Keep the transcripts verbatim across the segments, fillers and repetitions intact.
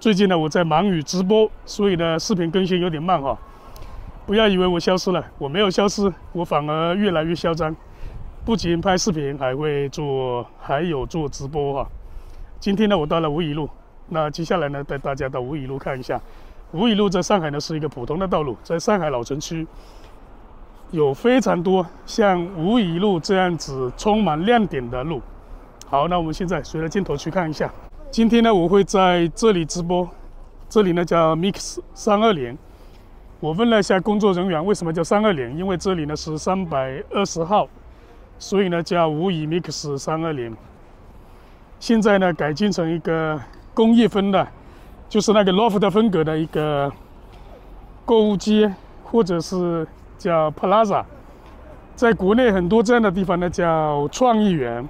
最近呢，我在忙于直播，所以呢，视频更新有点慢哈。不要以为我消失了，我没有消失，我反而越来越嚣张。不仅拍视频，还会做，还有做直播哈。今天呢，我到了吴乙路，那接下来呢，带大家到吴乙路看一下。吴乙路在上海呢是一个普通的道路，在上海老城区有非常多像吴乙路这样子充满亮点的路。好，那我们现在随着镜头去看一下。今天呢，我会在这里直播，这里呢叫 Mix 三二零。我问了一下工作人员，为什么叫三二零？因为这里呢是三百二十号，所以呢叫吴乙 Mix 三二零。现在呢改进成一个工业风的，就是那个 loft 风格的一个购物街，或者是叫 Plaza。在国内很多这样的地方呢叫创意园。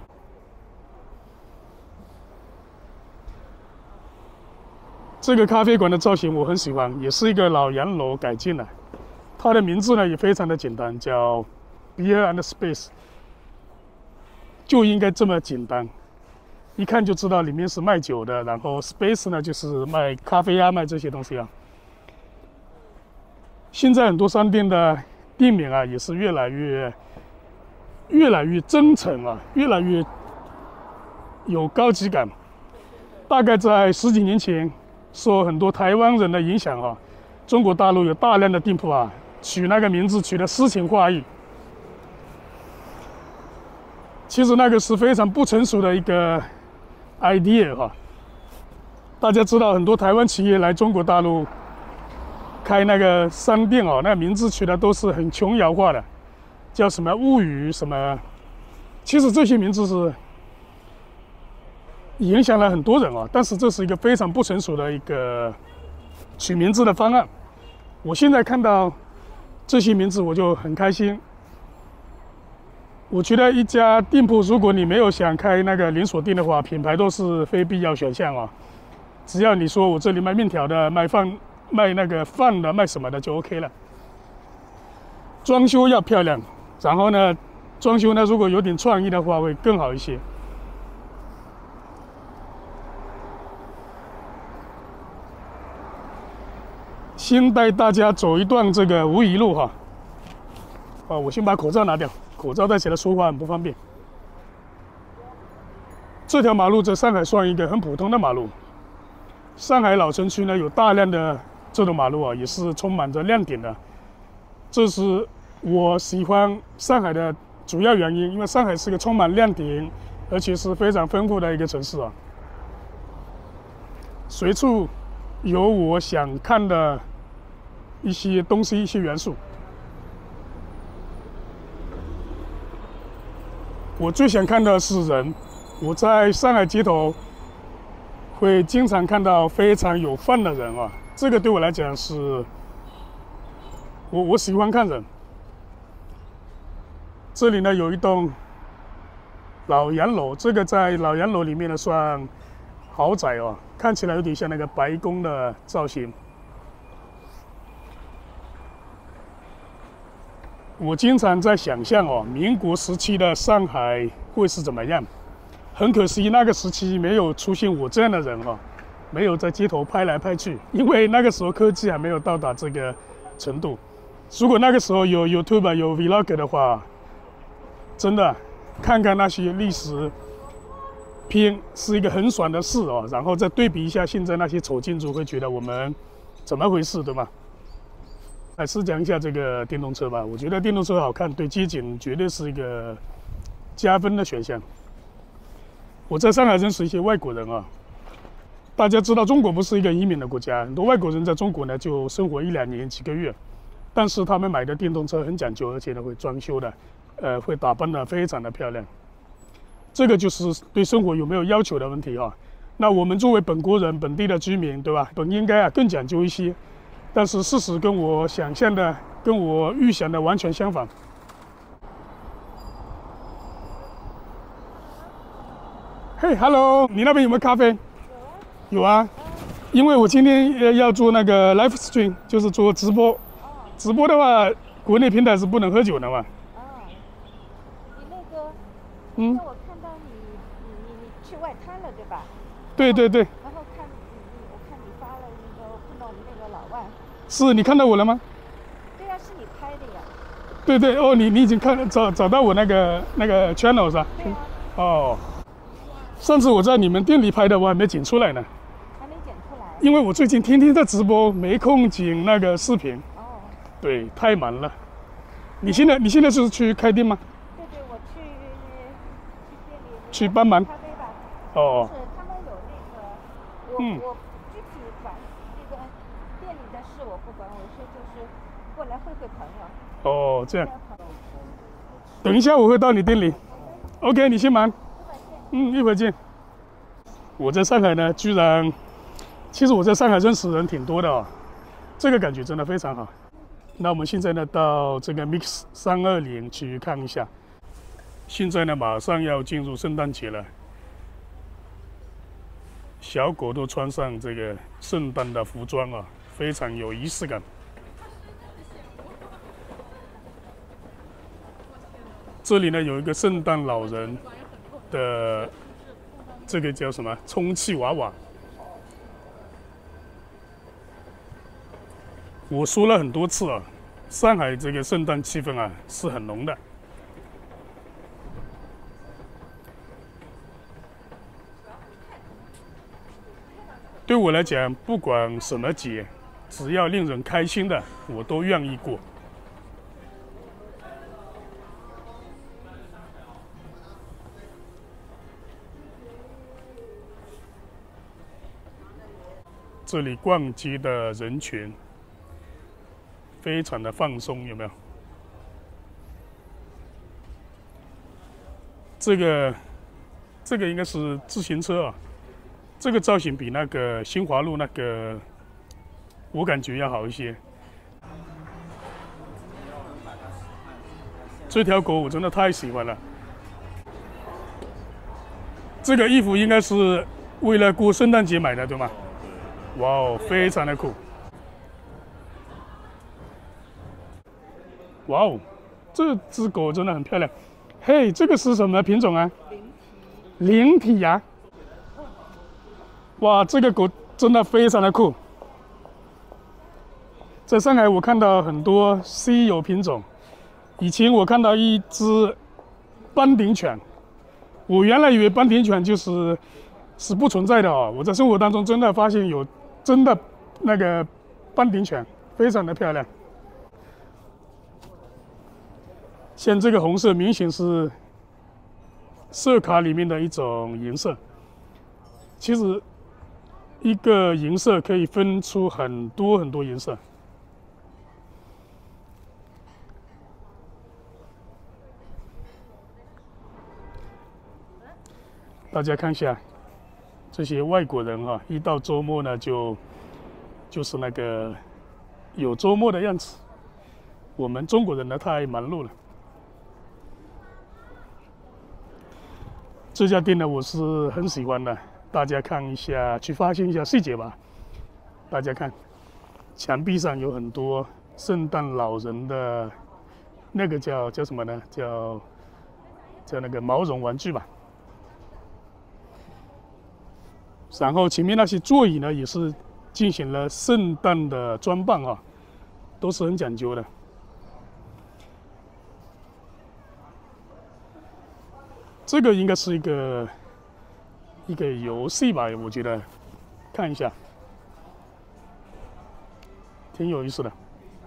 这个咖啡馆的造型我很喜欢，也是一个老洋楼改进的。它的名字呢也非常的简单，叫 Beer and Space， 就应该这么简单，一看就知道里面是卖酒的。然后 Space 呢就是卖咖啡啊，卖这些东西啊。现在很多商店的店名啊也是越来越越来越真诚啊，越来越有高级感。大概在十几年前，受很多台湾人的影响啊，中国大陆有大量的店铺啊，取那个名字取得诗情画意。其实那个是非常不成熟的一个 idea 哈。大家知道，很多台湾企业来中国大陆开那个商店哦，那名字取的都是很琼瑶化的，叫什么物语什么。其实这些名字是影响了很多人啊，但是这是一个非常不成熟的一个取名字的方案。我现在看到这些名字我就很开心。我觉得一家店铺，如果你没有想开那个连锁店的话，品牌都是非必要选项啊。只要你说我这里卖面条的、卖饭、卖那个饭的、卖什么的就 OK 了。装修要漂亮，然后呢，装修呢如果有点创意的话会更好一些。先带大家走一段这个吴乙路哈。啊，我先把口罩拿掉，口罩戴起来说话很不方便。这条马路在上海算一个很普通的马路。上海老城区呢有大量的这种马路啊，也是充满着亮点的。这是我喜欢上海的主要原因，因为上海是个充满亮点，而且是非常丰富的一个城市啊。随处有我想看的一些东西、一些元素。我最想看的是人。我在上海街头会经常看到非常有范的人啊，这个对我来讲是，我我喜欢看人。这里呢有一栋老洋楼，这个在老洋楼里面呢算豪宅哦，看起来有点像那个白宫的造型。我经常在想象哦，民国时期的上海会是怎么样？很可惜，那个时期没有出现我这样的人哦，没有在街头拍来拍去，因为那个时候科技还没有到达这个程度。如果那个时候有 YouTube 有 Vlog 的话，真的看看那些历史片是一个很爽的事哦。然后再对比一下现在那些丑建筑，会觉得我们怎么回事，对吗？来试讲一下这个电动车吧。我觉得电动车好看，对街景绝对是一个加分的选项。我在上海认识一些外国人啊，大家知道中国不是一个移民的国家，很多外国人在中国呢就生活一两年、几个月，但是他们买的电动车很讲究，而且呢会装修的，呃，会打扮的非常的漂亮。这个就是对生活有没有要求的问题啊。那我们作为本国人、本地的居民，对吧？本应该啊更讲究一些。但是事实跟我想象的、跟我预想的完全相反。嘿 ，Hello， 你那边有没有咖啡？有啊。有啊。因为我今天要做那个 live stream， 就是做直播。直播的话，国内平台是不能喝酒的嘛。 哦。你那个， 嗯。 我看到你，你你你去外滩了，对吧？ 对对对。 然后看，我是你看到我了吗？ 对呀、啊，是你拍的呀。 对对哦，你你已经看找找到我那个那个 channel 是吧？ 对啊。 哦，上次我在你们店里拍的，我还没剪出来呢。 还没剪出来。 因为我最近天天在直播，没空剪那个视频。 哦。对， 太忙了。你现在你现在是去开店吗？ 对对，我去去店里去帮忙。 咖啡吧。 哦。 是他们有那个，我、嗯、我具体管那个店里的事我不管，我是就是过来会会朋友。 哦，这样。等一下我会到你店里。OK， 你先忙。嗯，一会儿见。我在上海呢，居然，其实我在上海认识人挺多的哦，这个感觉真的非常好。那我们现在呢，到这个 Mix 三二零去看一下。现在呢，马上要进入圣诞节了，小狗都穿上这个圣诞的服装啊，非常有仪式感。这里呢有一个圣诞老人的，这个叫什么充气娃娃。我说了很多次啊，上海这个圣诞气氛啊是很浓的。对我来讲，不管什么节，只要令人开心的，我都愿意过。这里逛街的人群非常的放松，有没有？这个这个应该是自行车啊，这个造型比那个新华路那个我感觉要好一些。这条狗我真的太喜欢了。这个衣服应该是为了过圣诞节买的，对吗？哇哦，非常的酷！哇哦，这只狗真的很漂亮。嘿，这个是什么品种啊？灵缇呀！哇，这个狗真的非常的酷。在上海，我看到很多稀有品种。以前我看到一只斑顶犬，我原来以为斑顶犬就是是不存在的哦。我在生活当中真的发现有。真的，那个斑顶犬非常的漂亮。像这个红色，明显是色卡里面的一种颜色。其实，一个颜色可以分出很多很多颜色。大家看一下。这些外国人啊，一到周末呢，就就是那个有周末的样子。我们中国人呢，太忙碌了。这家店呢，我是很喜欢的。大家看一下，去发现一下细节吧。大家看，墙壁上有很多圣诞老人的，那个叫叫什么呢？叫叫那个毛绒玩具吧。然后前面那些座椅呢，也是进行了圣诞的装扮啊，都是很讲究的。这个应该是一个一个游戏吧，我觉得，看一下，挺有意思的。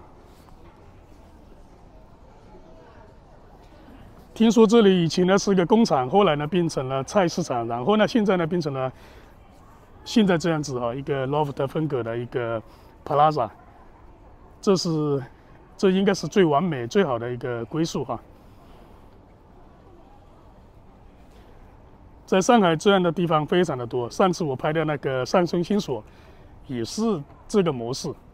听说这里以前呢是一个工厂，后来呢变成了菜市场，然后呢现在呢变成了。现在这样子啊，一个 loft 风格的一个 plaza， 这是这应该是最完美、最好的一个归宿哈。在上海这样的地方非常的多，上次我拍的那个上升新所也是这个模式。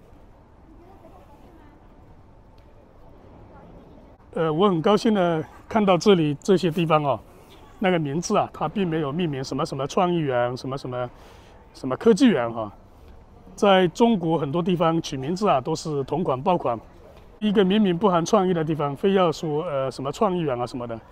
呃，我很高兴的看到这里这些地方哦，那个名字啊，它并没有命名什么什么创意园，什么什么。什么科技园哈，在中国很多地方取名字啊都是同款爆款，一个明明不含创意的地方，非要说呃什么创意园啊什么的。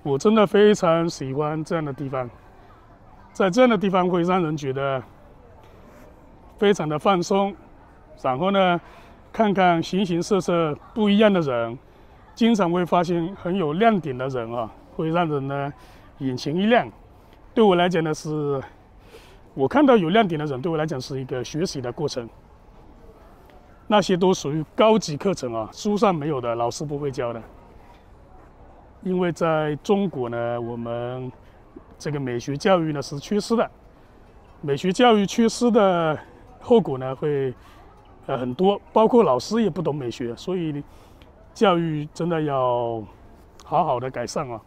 我真的非常喜欢这样的地方，在这样的地方会让人觉得非常的放松，然后呢，看看形形色色不一样的人，经常会发现很有亮点的人啊，会让人呢眼前一亮。对我来讲呢是，我看到有亮点的人，对我来讲是一个学习的过程。那些都属于高级课程啊，书上没有的，老师不会教的。因为在中国呢，我们这个美学教育呢是缺失的，美学教育缺失的后果呢会呃很多，包括老师也不懂美学，所以教育真的要好好的改善啊。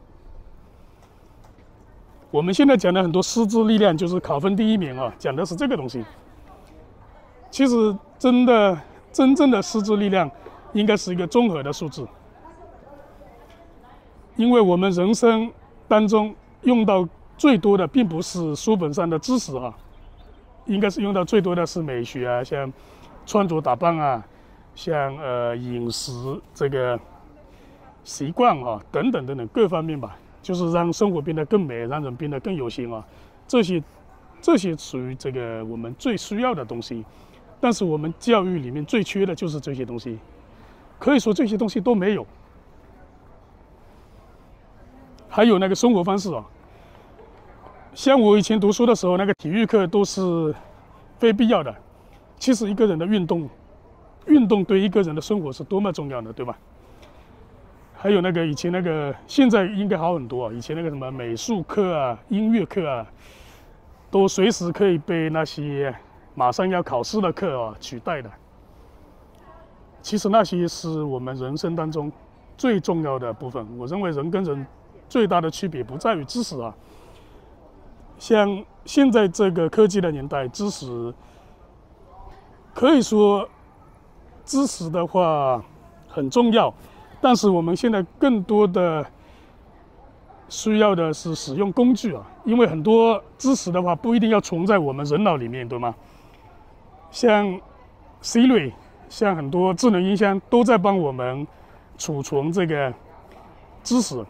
我们现在讲的很多师资力量，就是考分第一名啊，讲的是这个东西。其实真的真正的师资力量应该是一个综合的数字，因为我们人生当中用到最多的并不是书本上的知识啊，应该是用到最多的是美学啊，像穿着打扮啊，像呃饮食这个习惯啊等等等等各方面吧，就是让生活变得更美，让人变得更有型啊，这些这些属于这个我们最需要的东西。但是我们教育里面最缺的就是这些东西，可以说这些东西都没有。还有那个生活方式啊，像我以前读书的时候，那个体育课都是非必要的。其实一个人的运动，运动对一个人的生活是多么重要的，对吧？还有那个以前那个，现在应该好很多啊。以前那个什么美术课啊、音乐课啊，都随时可以被那些马上要考试的课啊取代的。其实那些是我们人生当中最重要的部分。我认为人跟人最大的区别不在于知识啊，像现在这个科技的年代，知识可以说知识的话很重要，但是我们现在更多的需要的是使用工具啊，因为很多知识的话不一定要存在我们人脑里面，对吗？像 Siri， 像很多智能音箱都在帮我们储存这个知识。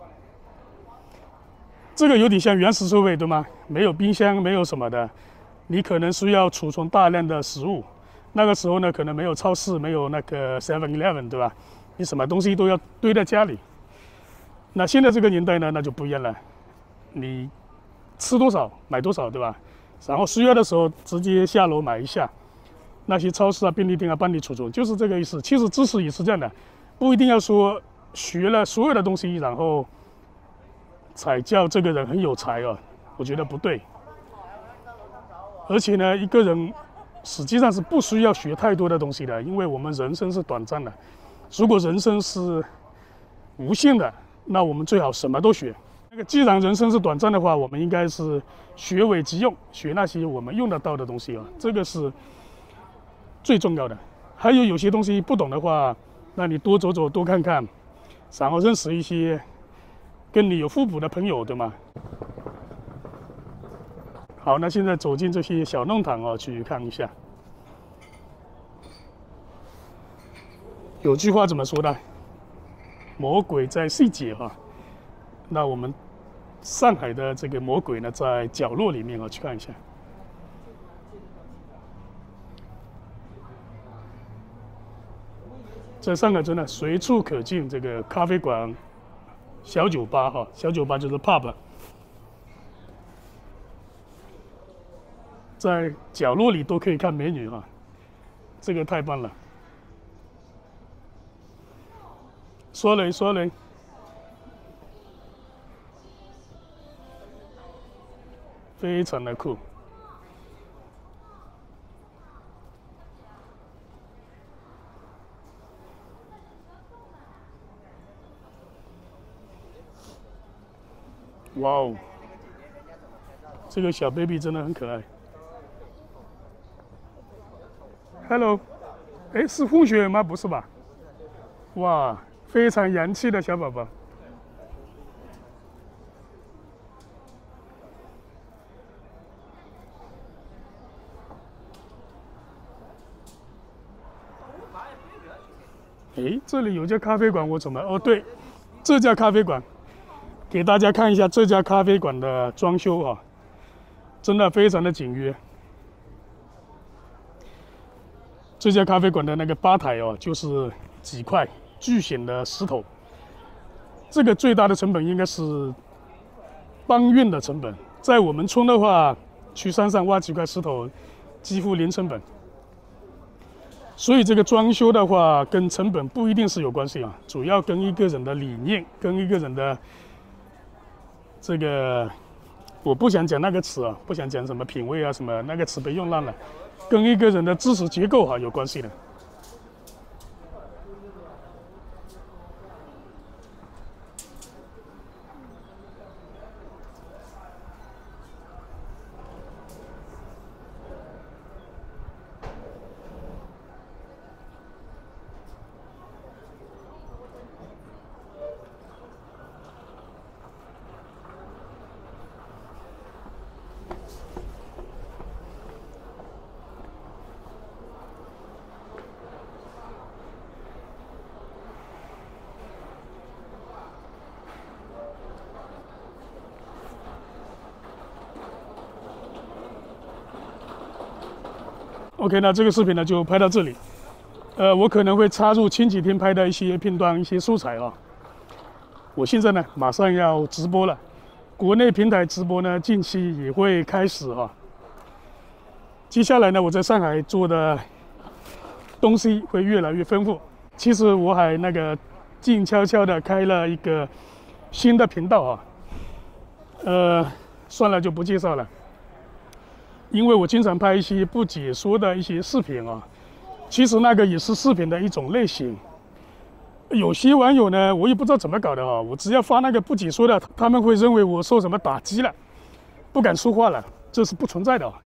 这个有点像原始社会，对吗？没有冰箱，没有什么的，你可能需要储存大量的食物。那个时候呢，可能没有超市，没有那个 seven eleven， 对吧？你什么东西都要堆在家里。那现在这个年代呢，那就不一样了，你吃多少买多少，对吧？然后需要的时候直接下楼买一下。那些超市啊、便利店啊帮你储存，就是这个意思。其实知识也是这样的，不一定要说学了所有的东西，然后才叫这个人很有才啊，我觉得不对。而且呢，一个人实际上是不需要学太多的东西的，因为我们人生是短暂的。如果人生是无限的，那我们最好什么都学。那个既然人生是短暂的话，我们应该是学为己用，学那些我们用得到的东西啊，这个是最重要的。还有有些东西不懂的话，那你多走走，多看看，然后认识一些跟你有互补的朋友，对吗？好，那现在走进这些小弄堂啊，去看一下。有句话怎么说的？魔鬼在细节哈。那我们上海的这个魔鬼呢，在角落里面啊，去看一下。在上海真的随处可见这个咖啡馆、小酒吧哈，小酒吧就是 pub， 在角落里都可以看美女哈，这个太棒了。说嘞说嘞，非常的酷。哇哦，这个小 baby 真的很可爱。Hello， 哎，是混血吗？不是吧？哇，非常洋气的小宝宝。哎，这里有家咖啡馆，我怎么？哦，对，这家咖啡馆。 给大家看一下这家咖啡馆的装修啊，真的非常的简约。这家咖啡馆的那个吧台哦，就是几块巨型的石头。这个最大的成本应该是搬运的成本，在我们村的话，去山上挖几块石头，几乎零成本。所以这个装修的话，跟成本不一定是有关系啊，主要跟一个人的理念，跟一个人的这个，我不想讲那个词啊，不想讲什么品味啊什么，那个词被用烂了。跟一个人的知识结构哈有关系的。OK， 那这个视频呢就拍到这里。呃，我可能会插入前几天拍的一些片段、一些素材啊。我现在呢马上要直播了，国内平台直播呢近期也会开始哈、啊。接下来呢，我在上海做的东西会越来越丰富。其实我还那个静悄悄的开了一个新的频道啊，呃，算了就不介绍了。因为我经常拍一些不解说的一些视频啊，其实那个也是视频的一种类型。有些网友呢，我也不知道怎么搞的啊，我只要发那个不解说的，他们会认为我受什么打击了，不敢说话了，这是不存在的啊。